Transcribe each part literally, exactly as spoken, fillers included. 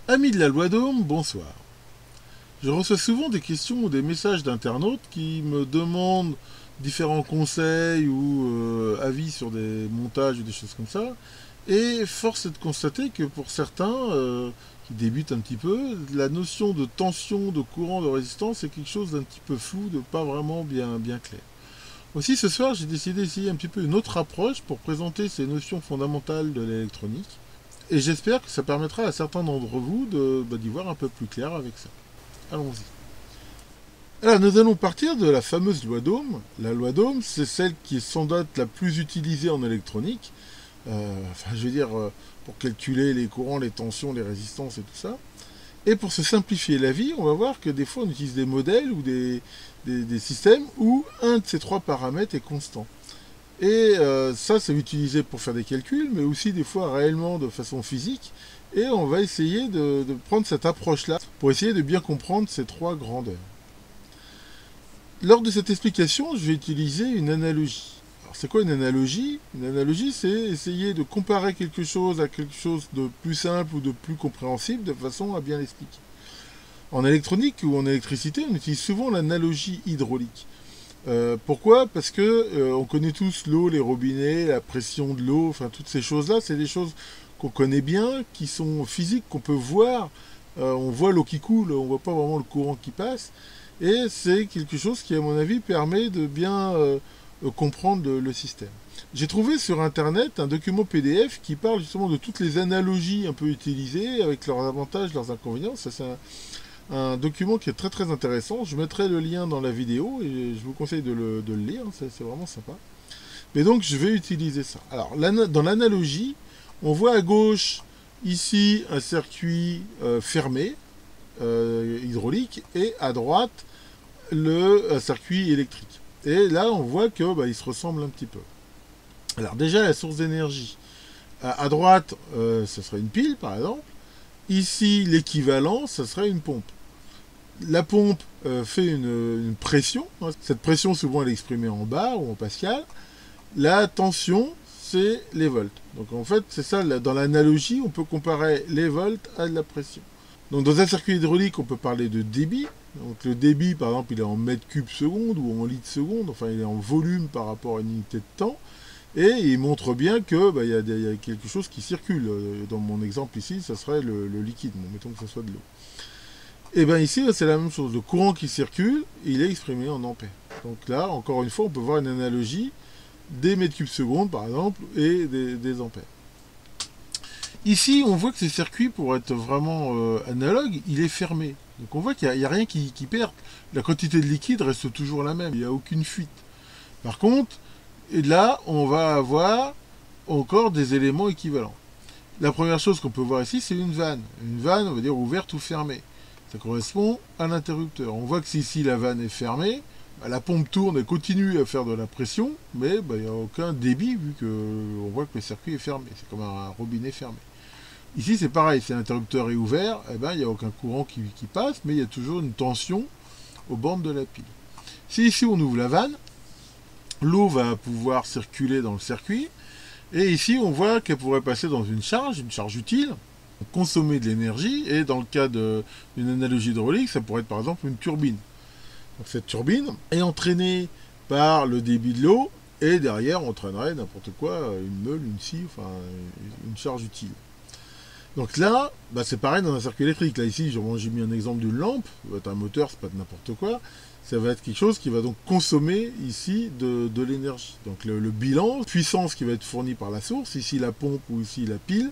Amis de la Loi d'Ohm, bonsoir. Je reçois souvent des questions ou des messages d'internautes qui me demandent différents conseils ou euh, avis sur des montages ou des choses comme ça. Et force est de constater que pour certains euh, qui débutent un petit peu, la notion de tension, de courant, de résistance est quelque chose d'un petit peu flou, de pas vraiment bien, bien clair. Aussi ce soir, j'ai décidé d'essayer un petit peu une autre approche pour présenter ces notions fondamentales de l'électronique. Et j'espère que ça permettra à certains d'entre vous de, bah, d'y voir un peu plus clair avec ça. Allons-y. Alors, nous allons partir de la fameuse loi d'Ohm. La loi d'Ohm, c'est celle qui est sans doute la plus utilisée en électronique. Euh, enfin, je veux dire, euh, pour calculer les courants, les tensions, les résistances et tout ça. Et pour se simplifier la vie, on va voir que des fois, on utilise des modèles ou des, des, des systèmes où un de ces trois paramètres est constant. Et euh, ça, c'est utilisé pour faire des calculs, mais aussi des fois réellement de façon physique. Et on va essayer de, de prendre cette approche-là pour essayer de bien comprendre ces trois grandeurs. Lors de cette explication, je vais utiliser une analogie. Alors, c'est quoi une analogie? Une analogie, c'est essayer de comparer quelque chose à quelque chose de plus simple ou de plus compréhensible de façon à bien l'expliquer. En électronique ou en électricité, on utilise souvent l'analogie hydraulique. Euh, pourquoi? Parce que euh, on connaît tous l'eau, les robinets, la pression de l'eau, enfin toutes ces choses-là, c'est des choses qu'on connaît bien, qui sont physiques, qu'on peut voir. Euh, on voit l'eau qui coule, on voit pas vraiment le courant qui passe. Et c'est quelque chose qui, à mon avis, permet de bien euh, comprendre le, le système. J'ai trouvé sur Internet un document P D F qui parle justement de toutes les analogies un peu utilisées, avec leurs avantages, leurs inconvénients. Ça, c'est un, un document qui est très très intéressant. Je mettrai le lien dans la vidéo et je vous conseille de le, de le lire, c'est, c'est vraiment sympa. Mais donc je vais utiliser ça. Alors dans l'analogie, on voit à gauche ici un circuit euh, fermé, euh, hydraulique, et à droite le un circuit électrique. Et là on voit que bah, ils se ressemblent un petit peu. Alors déjà la source d'énergie. À, à droite, euh, ce serait une pile par exemple. Ici l'équivalent, ce serait une pompe. La pompe euh, fait une, une pression. Cette pression, souvent, elle est exprimée en bar ou en pascal. La tension, c'est les volts. Donc, en fait, c'est ça, dans l'analogie, on peut comparer les volts à de la pression. Donc, dans un circuit hydraulique, on peut parler de débit. Donc, le débit, par exemple, il est en mètres cubes secondes ou en litres secondes. Enfin, il est en volume par rapport à une unité de temps. Et il montre bien que bah, y a, y a quelque chose qui circule. Dans mon exemple ici, ça serait le, le liquide. Bon, mettons que ce soit de l'eau. Et bien ici, c'est la même chose. Le courant qui circule, il est exprimé en ampères. Donc là, encore une fois, on peut voir une analogie des mètres cubes secondes, par exemple, et des, des ampères. Ici, on voit que ce circuit, pour être vraiment euh, analogue, il est fermé. Donc on voit qu'il n'y a, a rien qui, qui perd. La quantité de liquide reste toujours la même. Il n'y a aucune fuite. Par contre, et là, on va avoir encore des éléments équivalents. La première chose qu'on peut voir ici, c'est une vanne. Une vanne, on va dire, ouverte ou fermée. Ça correspond à l'interrupteur. On voit que si ici la vanne est fermée, bah, la pompe tourne et continue à faire de la pression, mais il bah, n'y a aucun débit vu qu'on voit que le circuit est fermé. C'est comme un robinet fermé. Ici c'est pareil, si l'interrupteur est ouvert, il eh ben, n'y a aucun courant qui, qui passe, mais il y a toujours une tension aux bornes de la pile. Si ici on ouvre la vanne, l'eau va pouvoir circuler dans le circuit, et ici on voit qu'elle pourrait passer dans une charge, une charge utile, consommer de l'énergie, et dans le cas d'une analogie hydraulique, ça pourrait être par exemple une turbine. Donc cette turbine est entraînée par le débit de l'eau, et derrière on entraînerait n'importe quoi, une meule, une scie, enfin une charge utile. Donc là, bah c'est pareil dans un circuit électrique. Là ici, j'ai mis un exemple d'une lampe, ça va être un moteur, c'est pas de n'importe quoi. Ça va être quelque chose qui va donc consommer ici de, de l'énergie. Donc le, le bilan, puissance qui va être fournie par la source, ici la pompe ou ici la pile,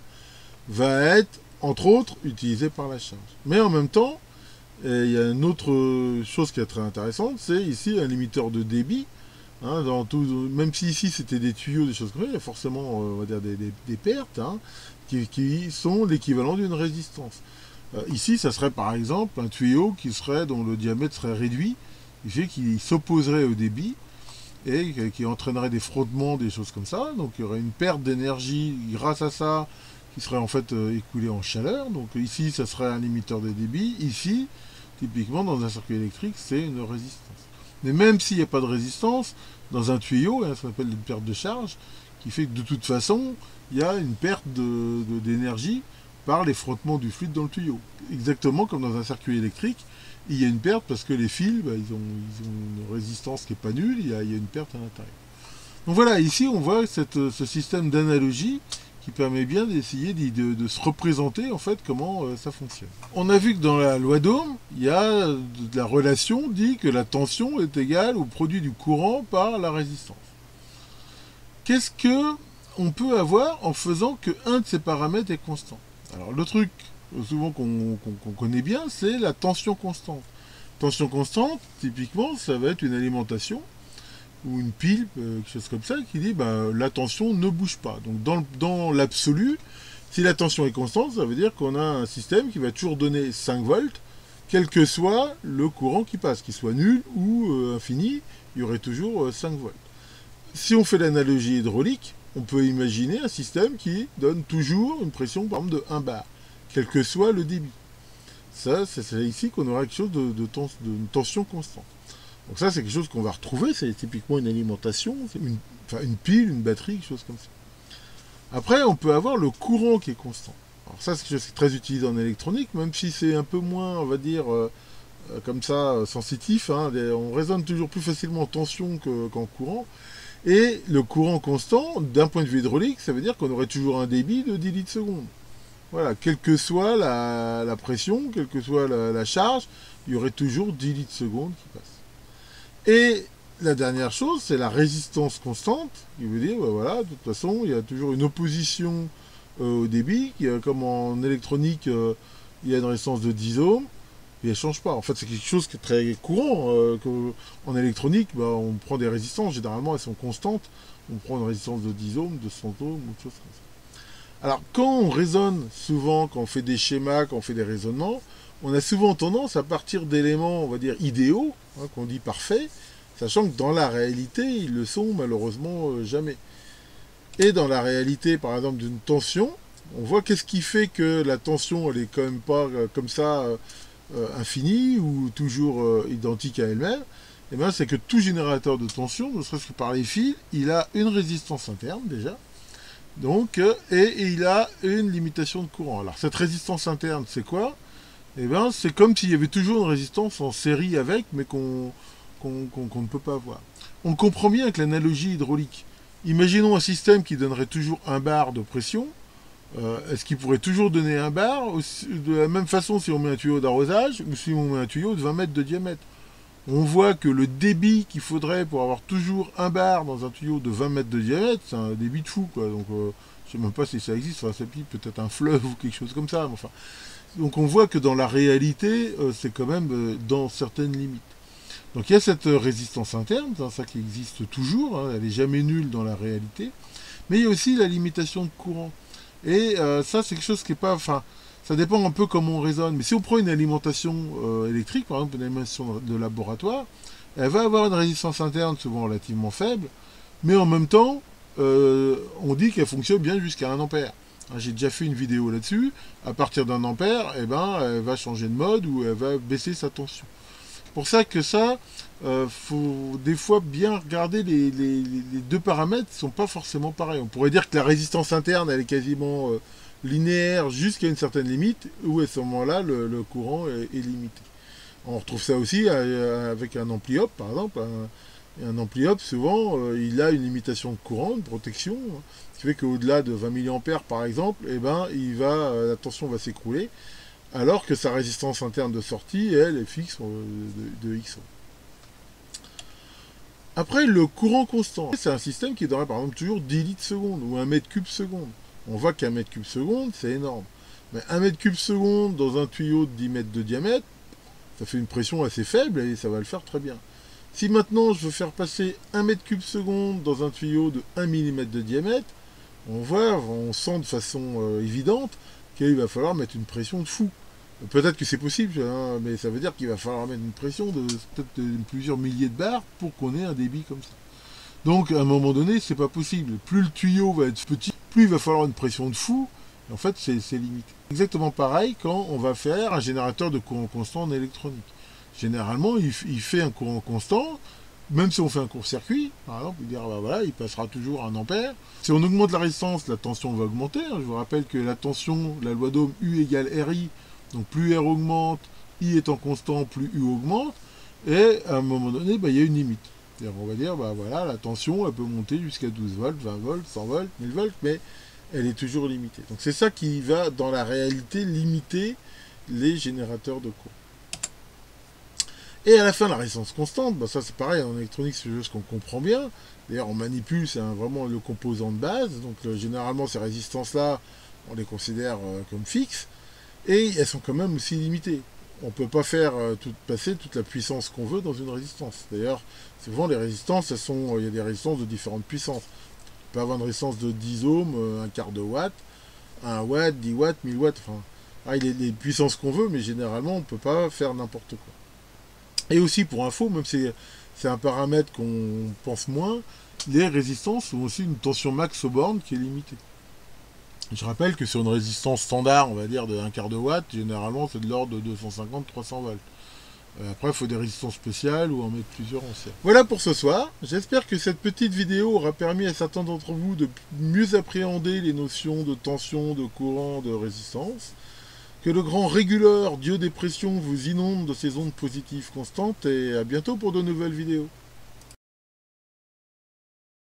va être, entre autres, utilisé par la charge. Mais en même temps, il y a une autre chose qui est très intéressante, c'est ici un limiteur de débit. Hein, dans tout, même si ici c'était des tuyaux, des choses comme ça, il y a forcément on va dire, des, des, des pertes hein, qui, qui sont l'équivalent d'une résistance. Euh, ici, ça serait par exemple un tuyau qui serait, dont le diamètre serait réduit, qui s'opposerait au débit et qui entraînerait des frottements, des choses comme ça. Donc il y aurait une perte d'énergie grâce à ça, qui serait en fait euh, écoulé en chaleur. Donc ici, ça serait un limiteur de débit. Ici, typiquement, dans un circuit électrique, c'est une résistance. Mais même s'il n'y a pas de résistance, dans un tuyau, hein, ça s'appelle une perte de charge, qui fait que de toute façon, il y a une perte d'énergie par les frottements du fluide dans le tuyau. Exactement comme dans un circuit électrique, il y a une perte parce que les fils, bah, ils, ont, ils ont une résistance qui n'est pas nulle, il y, a, il y a une perte à l'intérieur. Donc voilà, ici on voit cette, ce système d'analogie qui permet bien d'essayer de, de, de se représenter en fait comment euh, ça fonctionne. On a vu que dans la loi d'Ohm, il y a de la relation dit que la tension est égale au produit du courant par la résistance. Qu'est-ce que on peut avoir en faisant qu'un de ces paramètres est constant? Alors le truc souvent qu'on qu'on, qu'on connaît bien, c'est la tension constante. Tension constante, typiquement, ça va être une alimentation ou une pile, euh, quelque chose comme ça, qui dit bah, la tension ne bouge pas. Donc dans, dans l'absolu, si la tension est constante, ça veut dire qu'on a un système qui va toujours donner cinq volts, quel que soit le courant qui passe, qu'il soit nul ou euh, infini, il y aurait toujours euh, cinq volts. Si on fait l'analogie hydraulique, on peut imaginer un système qui donne toujours une pression par exemple de un bar, quel que soit le débit. Ça, c'est ici qu'on aura quelque chose de, de, tens, de une tension constante. Donc ça, c'est quelque chose qu'on va retrouver, c'est typiquement une alimentation, une, enfin une pile, une batterie, quelque chose comme ça. Après, on peut avoir le courant qui est constant. Alors ça, c'est quelque chose qui est très utilisé en électronique, même si c'est un peu moins, on va dire, euh, comme ça, euh, sensitif. Hein, on résonne toujours plus facilement en tension qu'en courant. Et le courant constant, d'un point de vue hydraulique, ça veut dire qu'on aurait toujours un débit de dix litres seconde. Voilà, quelle que soit la, la pression, quelle que soit la, la charge, il y aurait toujours dix litres seconde qui passent. Et la dernière chose, c'est la résistance constante, qui veut dire, ben voilà, de toute façon, il y a toujours une opposition euh, au débit, qui, euh, comme en électronique, euh, il y a une résistance de dix ohms, et elle ne change pas. En fait, c'est quelque chose qui est très courant. Euh, que, en électronique, ben, on prend des résistances, généralement elles sont constantes, on prend une résistance de dix ohms, de cent ohms, ou autre chose comme ça. Alors, quand on raisonne, souvent, quand on fait des schémas, quand on fait des raisonnements, on a souvent tendance à partir d'éléments, on va dire, idéaux, hein, qu'on dit parfaits, sachant que dans la réalité, ils le sont malheureusement euh, jamais. Et dans la réalité, par exemple, d'une tension, on voit qu'est-ce qui fait que la tension, elle est quand même pas euh, comme ça euh, euh, infinie ou toujours euh, identique à elle-même. Et bien, c'est que tout générateur de tension, ne serait-ce que par les fils, il a une résistance interne déjà. Donc, euh, et, et il a une limitation de courant. Alors, cette résistance interne, c'est quoi? Eh bien, c'est comme s'il y avait toujours une résistance en série avec, mais qu'on qu'on qu'on, qu'on ne peut pas voir. On le comprend bien avec l'analogie hydraulique. Imaginons un système qui donnerait toujours un bar de pression. Euh, Est-ce qu'il pourrait toujours donner un bar de la même façon si on met un tuyau d'arrosage ou si on met un tuyau de vingt mètres de diamètre? On voit que le débit qu'il faudrait pour avoir toujours un bar dans un tuyau de vingt mètres de diamètre, c'est un débit de fou, quoi. Donc, euh, je ne sais même pas si ça existe. Enfin, c'est peut-être un fleuve ou quelque chose comme ça. Mais enfin, donc on voit que dans la réalité, euh, c'est quand même euh, dans certaines limites. Donc il y a cette euh, résistance interne, c'est ça qui existe toujours, hein, elle n'est jamais nulle dans la réalité, mais il y a aussi la limitation de courant. Et euh, ça, c'est quelque chose qui n'est pas... Enfin, ça dépend un peu comment on raisonne, mais si on prend une alimentation euh, électrique, par exemple une alimentation de laboratoire, elle va avoir une résistance interne souvent relativement faible, mais en même temps, euh, on dit qu'elle fonctionne bien jusqu'à un ampère. J'ai déjà fait une vidéo là-dessus. À partir d'un ampère, eh ben, elle va changer de mode ou elle va baisser sa tension. C'est pour ça que ça, euh, faut des fois bien regarder les, les, les deux paramètres ne sont pas forcément pareils. On pourrait dire que la résistance interne, elle est quasiment euh, linéaire jusqu'à une certaine limite, où à ce moment-là, le, le courant est, est limité. On retrouve ça aussi euh, avec un ampli op, par exemple. Un, un ampli op, souvent, euh, il a une limitation de courant, une protection, hein, ce qui fait qu'au-delà de vingt milliampères par exemple, eh ben, il va, euh, la tension va s'écrouler, alors que sa résistance interne de sortie, elle, est fixe euh, de, de X. Après, le courant constant, c'est un système qui donnerait par exemple toujours dix litres seconde ou un mètre cube seconde. On voit qu'un mètre cube seconde, c'est énorme. Mais un mètre cube seconde dans un tuyau de dix mètres de diamètre, ça fait une pression assez faible et ça va le faire très bien. Si maintenant je veux faire passer un mètre cube seconde dans un tuyau de un millimètre de diamètre, on voit, on sent de façon euh, évidente qu'il va falloir mettre une pression de fou. Peut-être que c'est possible, hein, mais ça veut dire qu'il va falloir mettre une pression de peut-être de plusieurs milliers de bars pour qu'on ait un débit comme ça. Donc à un moment donné, c'est pas possible. Plus le tuyau va être petit, plus il va falloir une pression de fou. Et en fait, c'est limité. Exactement pareil quand on va faire un générateur de courant constant en électronique. Généralement, il, il fait un courant constant, même si on fait un court-circuit, par exemple, on peut dire, bah voilà, il passera toujours à un ampère. Si on augmente la résistance, la tension va augmenter. Je vous rappelle que la tension, la loi d'Ohm, U égale R I, donc plus R augmente, I étant constant, plus U augmente, et à un moment donné, bah, il y a une limite. On va dire, bah voilà, la tension, elle peut monter jusqu'à douze volts, vingt volts, cent volts, mille volts, mais elle est toujours limitée. Donc c'est ça qui va, dans la réalité, limiter les générateurs de courant. Et à la fin, la résistance constante, bah ça c'est pareil, en électronique, c'est quelque chose qu'on comprend bien. D'ailleurs, on manipule, c'est vraiment le composant de base. Donc euh, généralement, ces résistances-là, on les considère euh, comme fixes. Et elles sont quand même aussi limitées. On ne peut pas faire euh, tout, passer toute la puissance qu'on veut dans une résistance. D'ailleurs, souvent les résistances, elles sont, il y a des résistances de différentes puissances. On peut avoir une résistance de dix ohms, euh, un quart de watt, un watt, dix watts, mille watts. Enfin, ah, il y a les puissances qu'on veut, mais généralement, on ne peut pas faire n'importe quoi. Et aussi, pour info, même si c'est un paramètre qu'on pense moins, les résistances ont aussi une tension max aux bornes qui est limitée. Je rappelle que sur une résistance standard, on va dire de un quart de watt, généralement c'est de l'ordre de deux cent cinquante à trois cents volts. Après, il faut des résistances spéciales ou en mettre plusieurs en série. Voilà pour ce soir. J'espère que cette petite vidéo aura permis à certains d'entre vous de mieux appréhender les notions de tension, de courant, de résistance. Que le grand réguleur, dieu des pressions, vous inonde de ses ondes positives constantes, et à bientôt pour de nouvelles vidéos.